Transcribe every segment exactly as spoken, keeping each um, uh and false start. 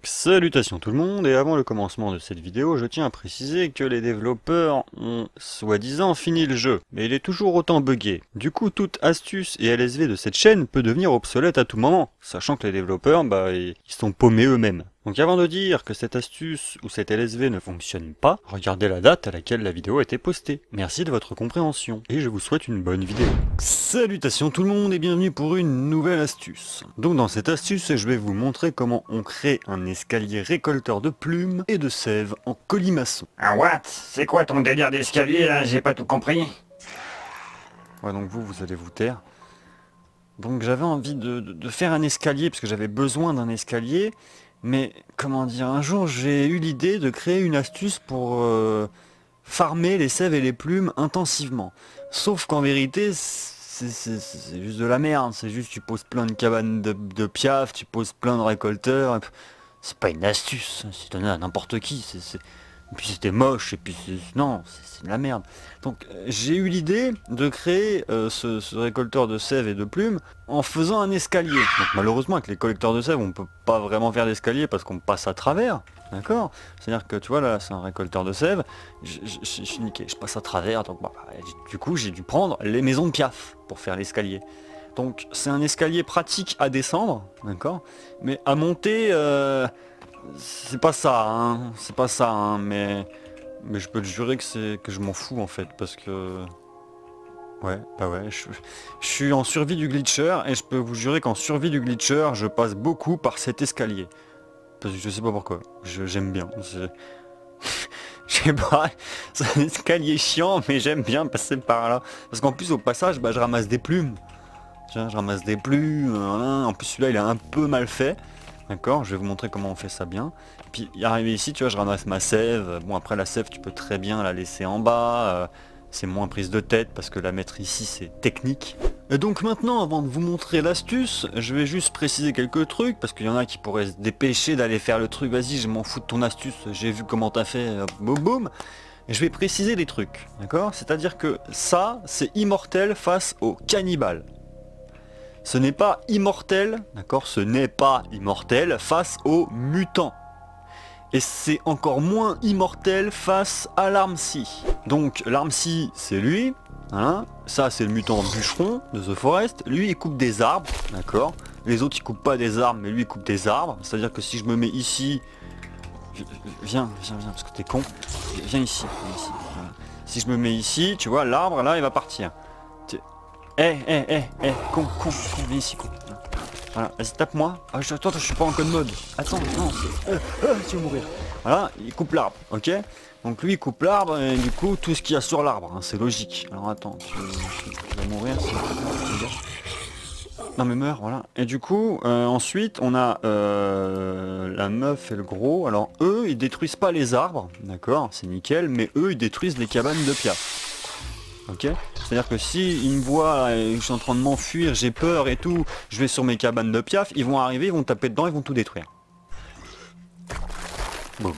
Salutations tout le monde, et avant le commencement de cette vidéo, je tiens à préciser que les développeurs ont soi-disant fini le jeu, mais il est toujours autant buggé. Du coup, toute astuce et L S V de cette chaîne peut devenir obsolète à tout moment, sachant que les développeurs, bah, ils sont paumés eux-mêmes. Donc avant de dire que cette astuce ou cette L S V ne fonctionne pas, regardez la date à laquelle la vidéo a été postée. Merci de votre compréhension, et je vous souhaite une bonne vidéo. Salutations tout le monde et bienvenue pour une nouvelle astuce. Donc dans cette astuce, je vais vous montrer comment on crée un escalier récolteur de plumes et de sève en colimaçon. Ah what? C'est quoi ton délire d'escalier là? J'ai pas tout compris. Ouais, donc vous, vous allez vous taire. Donc j'avais envie de, de, de faire un escalier, parce que j'avais besoin d'un escalier, mais comment dire, un jour j'ai eu l'idée de créer une astuce pour euh, farmer les sèves et les plumes intensivement. Sauf qu'en vérité, c'est juste de la merde, c'est juste tu poses plein de cabanes de, de piaf, tu poses plein de récolteurs, c'est pas une astuce, c'est donné à n'importe qui, c'est... Et puis c'était moche, et puis non, c'est de la merde. Donc euh, j'ai eu l'idée de créer euh, ce, ce récolteur de sève et de plumes en faisant un escalier. Donc malheureusement avec les collecteurs de sève on peut pas vraiment faire d'escalier parce qu'on passe à travers. D'accord? C'est-à-dire que tu vois là c'est un récolteur de sève, je, je, je, je suis niqué, je passe à travers, donc bah, du coup j'ai dû prendre les maisons de Piaf pour faire l'escalier. Donc c'est un escalier pratique à descendre, d'accord? Mais à monter... Euh, c'est pas ça, hein, c'est pas ça, hein, mais... Mais je peux te jurer que c'est que je m'en fous en fait, parce que... Ouais, bah ouais, je, je suis en survie du glitcher, et je peux vous jurer qu'en survie du glitcher, je passe beaucoup par cet escalier. Parce que je sais pas pourquoi, j'aime bien. Je sais pas, c'est un escalier chiant, mais j'aime bien passer par là. Parce qu'en plus au passage, bah, je ramasse des plumes. Tiens, je ramasse des plumes, hein. En plus celui-là il est un peu mal fait. D'accord, je vais vous montrer comment on fait ça bien. Puis arrivé ici, tu vois, je ramasse ma sève. Bon, après la sève, tu peux très bien la laisser en bas. Euh, c'est moins prise de tête parce que la mettre ici, c'est technique. Et donc maintenant, avant de vous montrer l'astuce, je vais juste préciser quelques trucs parce qu'il y en a qui pourraient se dépêcher d'aller faire le truc. Vas-y, je m'en fous de ton astuce, j'ai vu comment t'as fait, hop, boum boum. Et je vais préciser les trucs, d'accord? C'est-à-dire que ça, c'est immortel face au cannibale. Ce n'est pas immortel, d'accord, ce n'est pas immortel face aux mutants. Et c'est encore moins immortel face à l'arme-ci. Donc l'arme-ci, c'est lui, hein, ça c'est le mutant bûcheron de The Forest, lui il coupe des arbres, d'accord. Les autres ils coupent pas des arbres, mais lui il coupe des arbres, c'est-à-dire que si je me mets ici... Viens, viens, viens, parce que t'es con, viens ici, viens ici. Voilà. Si je me mets ici, tu vois, l'arbre là il va partir. Eh, eh, eh, eh, con, con, con, viens ici, con. Voilà, vas-y, tape-moi. Ah, je, attends, je suis pas en code mode. Attends, non, euh, euh, tu vas mourir. Voilà, il coupe l'arbre, ok? Donc lui, il coupe l'arbre, et du coup, tout ce qu'il y a sur l'arbre, hein, c'est logique. Alors attends, tu, tu, tu vas mourir, non mais meurs, voilà. Et du coup, euh, ensuite, on a euh, la meuf et le gros. Alors eux, ils détruisent pas les arbres, d'accord, c'est nickel, mais eux, ils détruisent les cabanes de Piaf. Ok, c'est-à-dire que si ils me voient, je suis en train de m'enfuir, j'ai peur et tout, je vais sur mes cabanes de Piaf, ils vont arriver, ils vont taper dedans, ils vont tout détruire. Boum.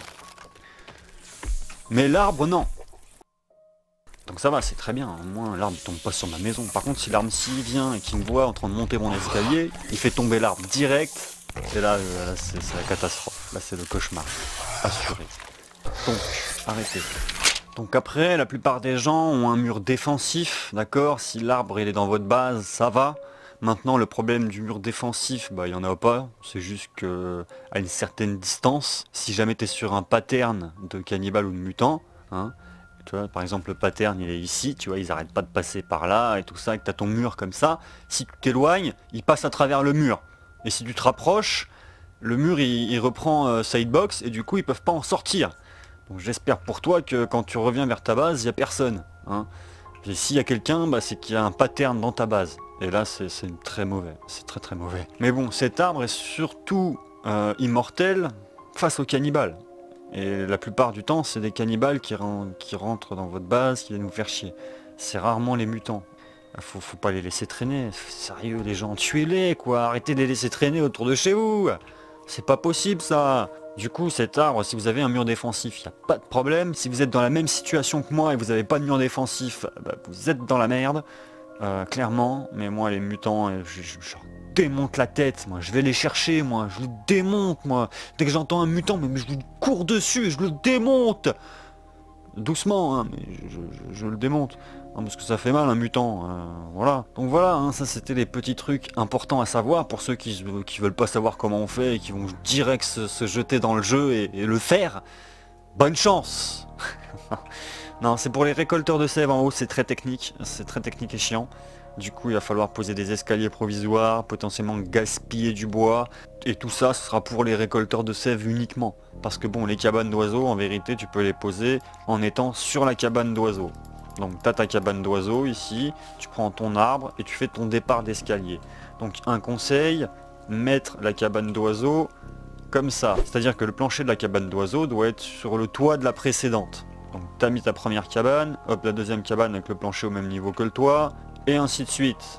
Mais l'arbre, non. Donc ça va, c'est très bien, au moins l'arbre tombe pas sur ma maison. Par contre, si l'arbre s'y vient et qu'il me voit en train de monter mon escalier, il fait tomber l'arbre direct, et là, euh, là c'est la catastrophe. Là, c'est le cauchemar. Assuré. Donc, arrêtez. Donc après, la plupart des gens ont un mur défensif, d'accord? Si l'arbre il est dans votre base, ça va. Maintenant, le problème du mur défensif, bah il n'y en a pas. C'est juste que à une certaine distance, si jamais tu es sur un pattern de cannibale ou de mutant, hein, tu vois, par exemple le pattern il est ici, tu vois, ils arrêtent pas de passer par là et tout ça, et que tu as ton mur comme ça, si tu t'éloignes, il passe à travers le mur. Et si tu te rapproches, le mur il, il reprend euh, sidebox et du coup ils peuvent pas en sortir. Donc j'espère pour toi que quand tu reviens vers ta base, il n'y a personne. Hein. Et s'il y a quelqu'un, bah, c'est qu'il y a un pattern dans ta base. Et là, c'est très mauvais. C'est très très mauvais. Mais bon, cet arbre est surtout euh, immortel face aux cannibales. Et la plupart du temps, c'est des cannibales qui, ren qui rentrent dans votre base, qui viennent vous faire chier. C'est rarement les mutants. Faut, faut pas les laisser traîner. Sérieux, les gens, tuez-les, quoi. Arrêtez de les laisser traîner autour de chez vous. C'est pas possible, ça. Du coup, cet arbre, si vous avez un mur défensif, il n'y a pas de problème. Si vous êtes dans la même situation que moi et vous n'avez pas de mur défensif, bah, vous êtes dans la merde. Euh, clairement, mais moi, les mutants, je, je, je, démonte la tête, moi. Je vais les chercher, moi. Je le démonte, moi. Dès que j'entends un mutant, mais je lui cours dessus et je le démonte. Doucement, hein, mais je, je- je le démonte. Non, parce que ça fait mal un mutant, euh, voilà. Donc voilà, hein, ça c'était les petits trucs importants à savoir pour ceux qui, qui veulent pas savoir comment on fait et qui vont direct se, se jeter dans le jeu et, et le faire. Bonne chance. Non, c'est pour les récolteurs de sève en haut, c'est très technique, c'est très technique et chiant. Du coup, il va falloir poser des escaliers provisoires, potentiellement gaspiller du bois. Et tout ça, ce sera pour les récolteurs de sève uniquement. Parce que bon, les cabanes d'oiseaux, en vérité, tu peux les poser en étant sur la cabane d'oiseaux. Donc tu as ta cabane d'oiseaux ici, tu prends ton arbre et tu fais ton départ d'escalier. Donc un conseil, mettre la cabane d'oiseaux comme ça. C'est-à-dire que le plancher de la cabane d'oiseaux doit être sur le toit de la précédente. Donc tu as mis ta première cabane, hop la deuxième cabane avec le plancher au même niveau que le toit, et ainsi de suite.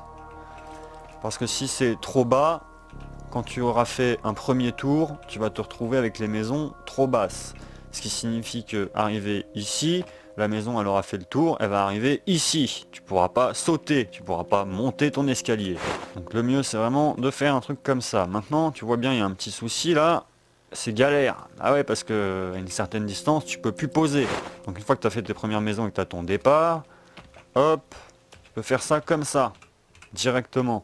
Parce que si c'est trop bas, quand tu auras fait un premier tour, tu vas te retrouver avec les maisons trop basses. Ce qui signifie que arriver ici, la maison elle aura fait le tour, elle va arriver ici. Tu pourras pas sauter, tu pourras pas monter ton escalier. Donc le mieux c'est vraiment de faire un truc comme ça. Maintenant tu vois bien il y a un petit souci là, c'est galère. Ah ouais parce que à une certaine distance tu peux plus poser. Donc une fois que tu as fait tes premières maisons et que tu as ton départ, hop, tu peux faire ça comme ça, directement.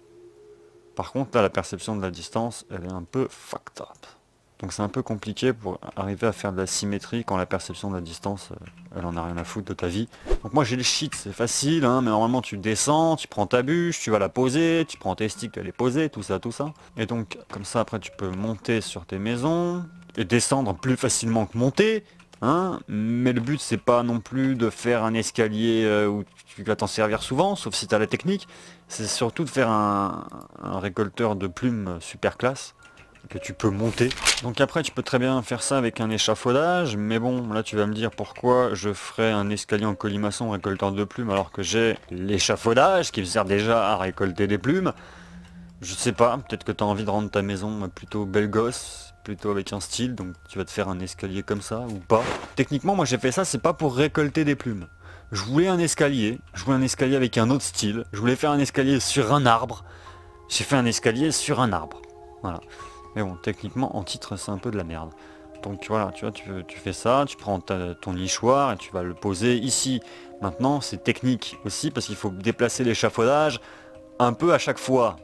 Par contre là la perception de la distance elle est un peu fucked up. Donc c'est un peu compliqué pour arriver à faire de la symétrie quand la perception de la distance, euh, elle en a rien à foutre de ta vie. Donc moi j'ai le shit, c'est facile, hein, mais normalement tu descends, tu prends ta bûche, tu vas la poser, tu prends tes sticks, tu vas les poser, tout ça, tout ça. Et donc comme ça après tu peux monter sur tes maisons, et descendre plus facilement que monter, hein, mais le but c'est pas non plus de faire un escalier euh, où tu vas t'en servir souvent, sauf si tu as la technique, c'est surtout de faire un, un récolteur de plumes super classe, que tu peux monter. Donc après tu peux très bien faire ça avec un échafaudage, mais bon là tu vas me dire pourquoi je ferais un escalier en colimaçon récolteur de plumes alors que j'ai l'échafaudage qui me sert déjà à récolter des plumes. Je sais pas, peut-être que tu as envie de rendre ta maison plutôt belle gosse, plutôt avec un style, donc tu vas te faire un escalier comme ça ou pas. Techniquement moi j'ai fait ça, c'est pas pour récolter des plumes. Je voulais un escalier, je voulais un escalier avec un autre style, je voulais faire un escalier sur un arbre. J'ai fait un escalier sur un arbre. Voilà. Mais bon, techniquement, en titre, c'est un peu de la merde. Donc voilà, tu vois, tu, tu fais ça, tu prends ta, ton nichoir et tu vas le poser ici. Maintenant, c'est technique aussi parce qu'il faut déplacer l'échafaudage un peu à chaque fois.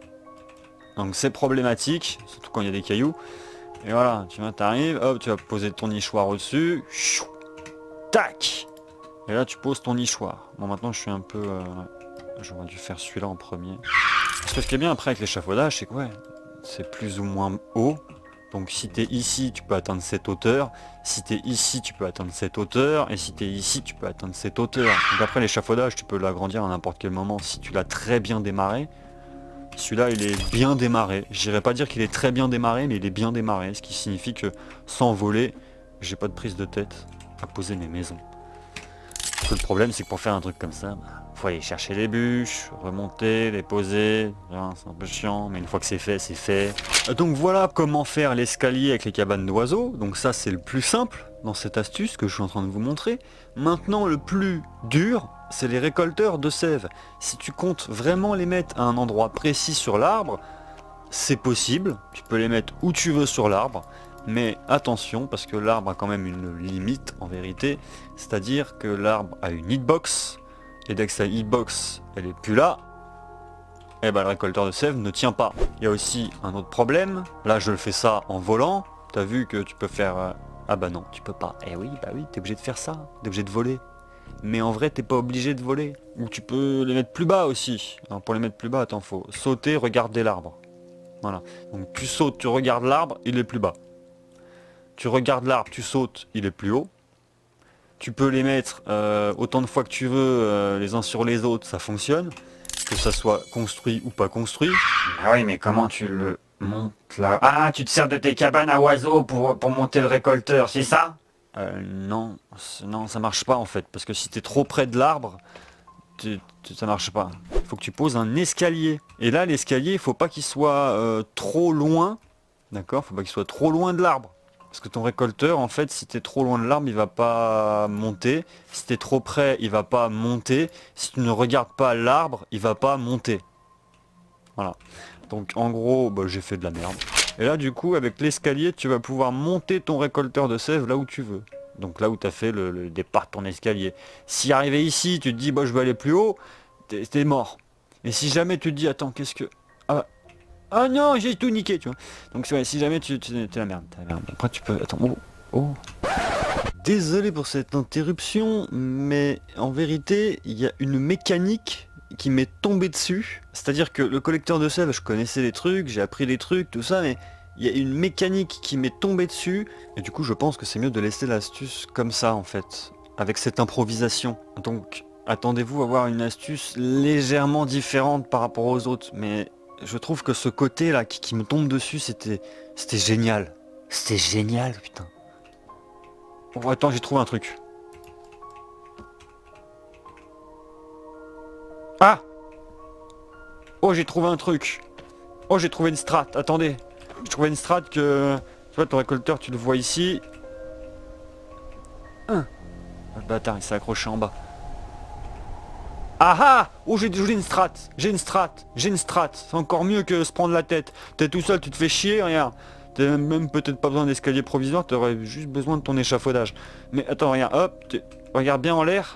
Donc c'est problématique, surtout quand il y a des cailloux. Et voilà, tu vois, t'arrives, hop, tu vas poser ton nichoir au-dessus. Tac! Et là, tu poses ton nichoir. Bon, maintenant, je suis un peu... Euh, j'aurais dû faire celui-là en premier. Parce que ce qui est bien après avec l'échafaudage, c'est que ouais, c'est plus ou moins haut. Donc si tu es ici, tu peux atteindre cette hauteur. Si tu es ici, tu peux atteindre cette hauteur. Et si tu es ici, tu peux atteindre cette hauteur. Donc après l'échafaudage, tu peux l'agrandir à n'importe quel moment si tu l'as très bien démarré. Celui-là, il est bien démarré. J'irais pas dire qu'il est très bien démarré, mais il est bien démarré. Ce qui signifie que sans voler, j'ai pas de prise de tête à poser mes maisons. Parce que le problème, c'est que pour faire un truc comme ça, faut aller chercher les bûches, remonter, les poser, c'est un peu chiant, mais une fois que c'est fait, c'est fait. Donc voilà comment faire l'escalier avec les cabanes d'oiseaux. Donc ça c'est le plus simple dans cette astuce que je suis en train de vous montrer. Maintenant le plus dur, c'est les récolteurs de sève. Si tu comptes vraiment les mettre à un endroit précis sur l'arbre, c'est possible, tu peux les mettre où tu veux sur l'arbre. Mais attention, parce que l'arbre a quand même une limite en vérité, c'est-à-dire que l'arbre a une hitbox, et dès que sa hitbox elle est plus là, et ben le récolteur de sève ne tient pas. Il y a aussi un autre problème, là je le fais ça en volant, t'as vu que tu peux faire... Euh... Ah bah non, tu peux pas. Eh oui, bah oui, t'es obligé de faire ça, t'es obligé de voler. Mais en vrai t'es pas obligé de voler. Ou tu peux les mettre plus bas aussi. Alors pour les mettre plus bas, attends, faut sauter, regarder l'arbre. Voilà, donc tu sautes, tu regardes l'arbre, il est plus bas. Tu regardes l'arbre, tu sautes, il est plus haut. Tu peux les mettre euh, autant de fois que tu veux, euh, les uns sur les autres, ça fonctionne. Que ça soit construit ou pas construit. Ah oui, mais comment tu le montes là? Ah, tu te sers de tes cabanes à oiseaux pour, pour monter le récolteur, c'est ça? euh, Non, non, ça marche pas en fait. Parce que si tu es trop près de l'arbre, tu, tu, ça marche pas. Il faut que tu poses un escalier. Et là, l'escalier, il faut pas qu'il soit euh, trop loin. D'accord? Faut pas qu'il soit trop loin de l'arbre. Parce que ton récolteur, en fait, si tu es trop loin de l'arbre, il va pas monter. Si tu es trop près, il va pas monter. Si tu ne regardes pas l'arbre, il va pas monter. Voilà. Donc en gros, bah, j'ai fait de la merde. Et là du coup, avec l'escalier, tu vas pouvoir monter ton récolteur de sève là où tu veux. Donc là où tu as fait le, le départ de ton escalier. Si arrivé ici, tu te dis, bah, je vais aller plus haut, t'es t'es mort. Et si jamais tu te dis, attends, qu'est-ce que... Ah, ah non, j'ai tout niqué, tu vois. Donc ouais, si jamais tu... tu t'es la merde, t'es la merde. Après tu peux... Attends, oh, oh. Désolé pour cette interruption, mais en vérité, il y a une mécanique qui m'est tombée dessus. C'est-à-dire que le collecteur de sève, je connaissais les trucs, j'ai appris des trucs, tout ça, mais il y a une mécanique qui m'est tombée dessus. Et du coup, je pense que c'est mieux de laisser l'astuce comme ça, en fait, avec cette improvisation. Donc, attendez-vous à avoir une astuce légèrement différente par rapport aux autres. Mais je trouve que ce côté-là qui, qui me tombe dessus, c'était c'était génial. C'était génial, putain. Oh, attends, j'ai trouvé un truc. Ah! Oh, j'ai trouvé un truc. Oh, j'ai trouvé une strat. Attendez. J'ai trouvé une strat que... Tu vois, ton récolteur, tu le vois ici. Hein. Le bâtard, il s'est accroché en bas. Ah ah! Oh, j'ai une strat. J'ai une strat. J'ai une strat. C'est encore mieux que se prendre la tête. T'es tout seul, tu te fais chier, regarde. T'as même peut-être pas besoin d'escalier provisoire, t'aurais juste besoin de ton échafaudage. Mais attends, regarde, hop, regarde bien en l'air.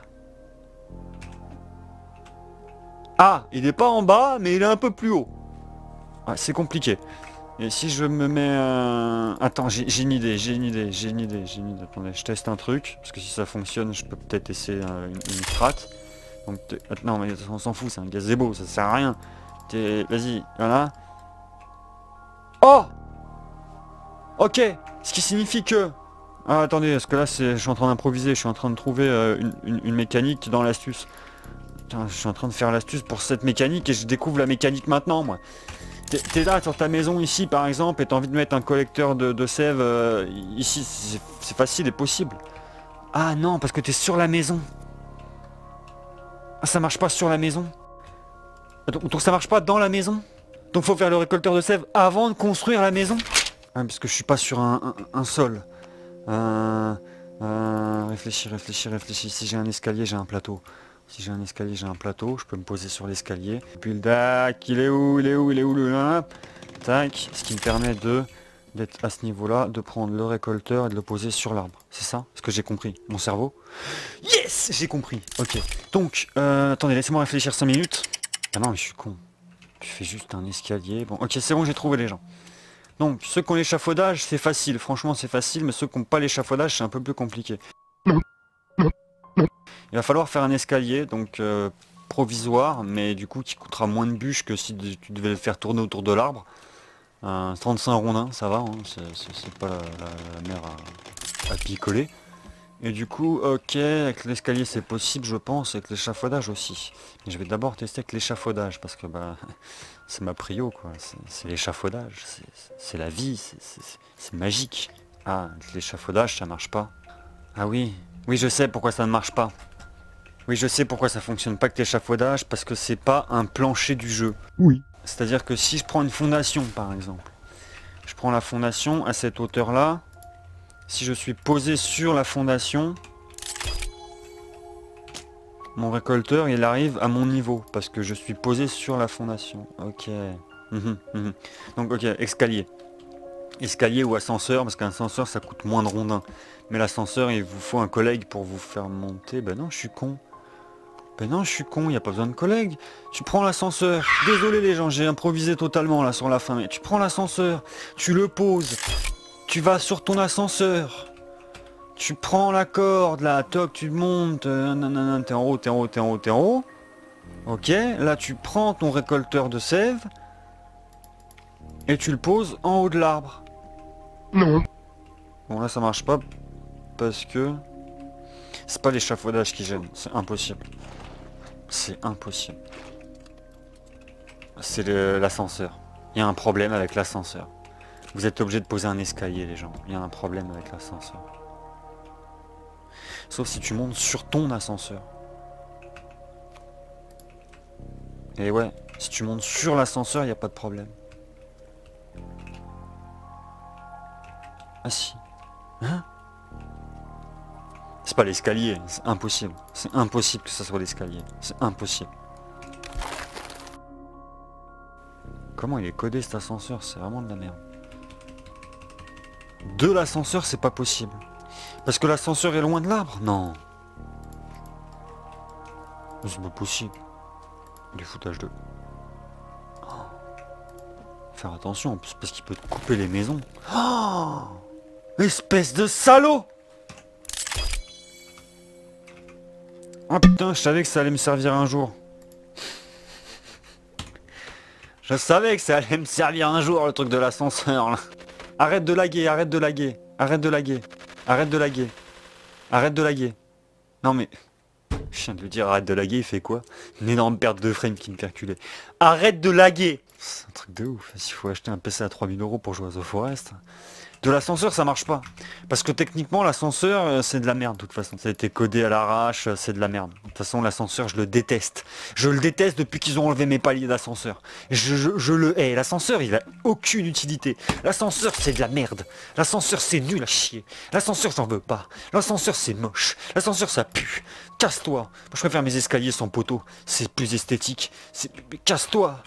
Ah, il n'est pas en bas, mais il est un peu plus haut. Ah, c'est compliqué. Et si je me mets... Euh... Attends, j'ai une idée, j'ai une idée, j'ai une idée, j'ai une idée. Attendez, je teste un truc, parce que si ça fonctionne, je peux peut-être essayer euh, une, une strat. Donc, non, mais on s'en fout, c'est un gazebo, ça sert à rien. Vas-y, voilà. Oh! Ok, ce qui signifie que... Ah, attendez, parce que là, je suis en train d'improviser, je suis en train de trouver euh, une, une, une mécanique dans l'astuce. Je suis en train de faire l'astuce pour cette mécanique et je découvre la mécanique maintenant, moi. T'es là sur ta maison ici, par exemple, et t'as envie de mettre un collecteur de, de sève euh, ici, c'est facile et possible. Ah non, parce que t'es sur la maison. Ah, ça marche pas sur la maison. Donc, donc ça marche pas dans la maison. Donc faut faire le récolteur de sève avant de construire la maison. Ah, parce que je suis pas sur un, un, un sol. Euh, euh, réfléchis, réfléchis, réfléchis. Si j'ai un escalier, j'ai un plateau. Si j'ai un escalier, j'ai un plateau. Je peux me poser sur l'escalier. Puis le dac, il est où, il est où, il est où le là. Tac. Ce qui me permet de d'être à ce niveau-là, de prendre le récolteur et de le poser sur l'arbre. C'est ça? Ce que j'ai compris. Mon cerveau. Yes, j'ai compris. Ok. Donc, euh, attendez, laissez-moi réfléchir cinq minutes. Ah non, mais je suis con. Je fais juste un escalier. Bon, ok, c'est bon, j'ai trouvé les gens. Donc, ceux qui ont l'échafaudage, c'est facile. Franchement, c'est facile, mais ceux qui n'ont pas l'échafaudage, c'est un peu plus compliqué. Il va falloir faire un escalier, donc euh, provisoire, mais du coup qui coûtera moins de bûches que si tu devais le faire tourner autour de l'arbre. Euh, trente-cinq rondins, ça va, hein, c'est pas la, la, la mer à, à picoler. Et du coup, ok, avec l'escalier c'est possible, je pense, avec l'échafaudage aussi. Mais je vais d'abord tester avec l'échafaudage, parce que bah c'est ma prio, quoi. C'est l'échafaudage, c'est la vie, c'est magique. Ah, avec l'échafaudage, ça marche pas. Ah oui, oui, je sais pourquoi ça ne marche pas. Oui, je sais pourquoi ça fonctionne pas avec l'échafaudage, parce que c'est pas un plancher du jeu. Oui. C'est-à-dire que si je prends une fondation, par exemple, je prends la fondation à cette hauteur-là, si je suis posé sur la fondation, mon récolteur, il arrive à mon niveau, parce que je suis posé sur la fondation. Ok. Mmh, mmh. Donc, ok, escalier. Escalier ou ascenseur, parce qu'un ascenseur, ça coûte moins de rondins. Mais l'ascenseur, il vous faut un collègue pour vous faire monter. Ben non, je suis con. Ben non, je suis con, il n'y a pas besoin de collègue. Tu prends l'ascenseur. Désolé les gens, j'ai improvisé totalement là sur la fin. Mais tu prends l'ascenseur, tu le poses. Tu vas sur ton ascenseur. Tu prends la corde là, toc, tu montes. Euh, t'es en haut, t'es en haut, t'es en haut, t'es en haut. Ok, là tu prends ton récolteur de sève. Et tu le poses en haut de l'arbre. Non. Bon là ça marche pas. Parce que... c'est pas l'échafaudage qui gêne, c'est impossible. C'est impossible. C'est l'ascenseur. Il y a un problème avec l'ascenseur. Vous êtes obligé de poser un escalier les gens. Il y a un problème avec l'ascenseur. Sauf si tu montes sur ton ascenseur. Et ouais, si tu montes sur l'ascenseur, il n'y a pas de problème. Ah si. Hein? C'est pas l'escalier, c'est impossible. C'est impossible que ça soit l'escalier. C'est impossible. Comment il est codé cet ascenseur? C'est vraiment de la merde. De l'ascenseur, c'est pas possible. Parce que l'ascenseur est loin de l'arbre? Non. C'est pas possible. Du foutage de... Oh. Faire attention, en plus, parce qu'il peut te couper les maisons. Oh, espèce de salaud! Oh putain, je savais que ça allait me servir un jour. Je savais que ça allait me servir un jour, le truc de l'ascenseur, là. Arrête de laguer, arrête de laguer, arrête de laguer, arrête de laguer, arrête de laguer. Non mais... Je viens de lui dire arrête de laguer, il fait quoi? Une énorme perte de frame qui me perculait. Arrête de laguer! C'est un truc de ouf, s'il faut acheter un P C à trois mille euros pour jouer à The Forest. De l'ascenseur ça marche pas. Parce que techniquement l'ascenseur euh, c'est de la merde de toute façon. Ça a été codé à l'arrache, euh, c'est de la merde. De toute façon l'ascenseur je le déteste. Je le déteste depuis qu'ils ont enlevé mes paliers d'ascenseur. Je, je, je le hais. L'ascenseur il a aucune utilité. L'ascenseur c'est de la merde. L'ascenseur c'est nul à chier. L'ascenseur j'en veux pas. L'ascenseur c'est moche. L'ascenseur ça pue. Casse-toi. Moi je préfère mes escaliers sans poteau. C'est plus esthétique. C'est... Casse-toi.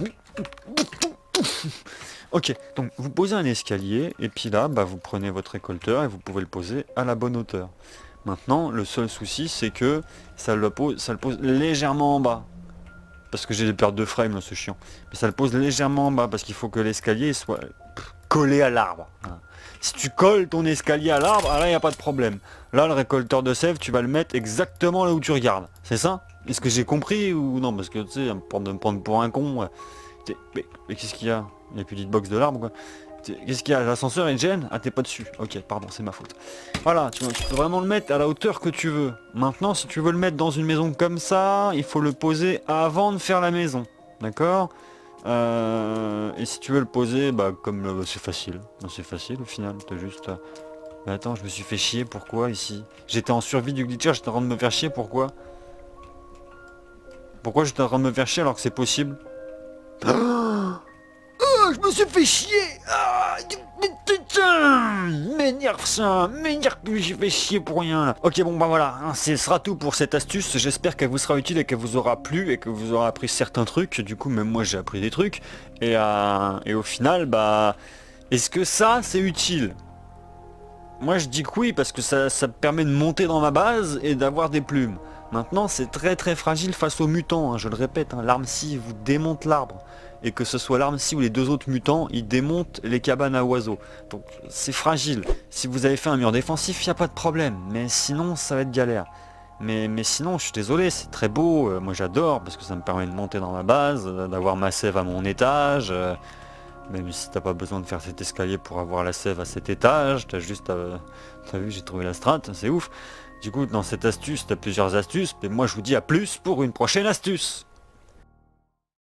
Ok, donc vous posez un escalier et puis là bah, vous prenez votre récolteur et vous pouvez le poser à la bonne hauteur. Maintenant le seul souci c'est que ça le pose, ça le pose légèrement en bas. Parce que j'ai des pertes de frame là, c'est chiant. Mais ça le pose légèrement en bas parce qu'il faut que l'escalier soit collé à l'arbre. Voilà. Si tu colles ton escalier à l'arbre, là il n'y a pas de problème. Là le récolteur de sève tu vas le mettre exactement là où tu regardes. C'est ça? Est-ce que j'ai compris ou non? Parce que tu sais, pour me prendre pour un con. Ouais. Mais, mais qu'est-ce qu'il y a? Il n'y a plus d'hitbox de l'arbre quoi. Qu'est-ce qu'il y a? L'ascenseur il gêne? Ah t'es pas dessus. Ok pardon c'est ma faute. Voilà tu, tu peux vraiment le mettre à la hauteur que tu veux. Maintenant si tu veux le mettre dans une maison comme ça, il faut le poser avant de faire la maison. D'accord euh, et si tu veux le poser bah comme euh, c'est facile. C'est facile au final. T'as juste... Euh... Mais attends je me suis fait chier. Pourquoi ici? J'étais en survie du glitcher. J'étais en train de me faire chier. Pourquoi? Pourquoi j'étais en train de me faire chier alors que c'est possible? Oh, je me suis fait chier. Ah, putain, m'énerve ça, m'énerve que j'ai fait chier pour rien là. Ok bon bah voilà, hein, ce sera tout pour cette astuce. J'espère qu'elle vous sera utile et qu'elle vous aura plu et que vous aurez appris certains trucs. Du coup même moi j'ai appris des trucs. Et, euh, et au final bah est-ce que ça c'est utile? Moi je dis que oui parce que ça, ça permet de monter dans ma base et d'avoir des plumes. Maintenant c'est très très fragile face aux mutants, hein, je le répète, hein, l'arme scie vous démonte l'arbre. Et que ce soit l'arme scie ou les deux autres mutants, ils démontent les cabanes à oiseaux. Donc c'est fragile. Si vous avez fait un mur défensif, il n'y a pas de problème. Mais sinon ça va être galère. Mais, mais sinon je suis désolé, c'est très beau. Euh, moi j'adore parce que ça me permet de monter dans ma base, euh, d'avoir ma sève à mon étage. Euh, même si t'as pas besoin de faire cet escalier pour avoir la sève à cet étage, t'as juste... Euh, t'as vu j'ai trouvé la strat, c'est ouf. Du coup dans cette astuce, t'as plusieurs astuces. Mais moi je vous dis à plus pour une prochaine astuce.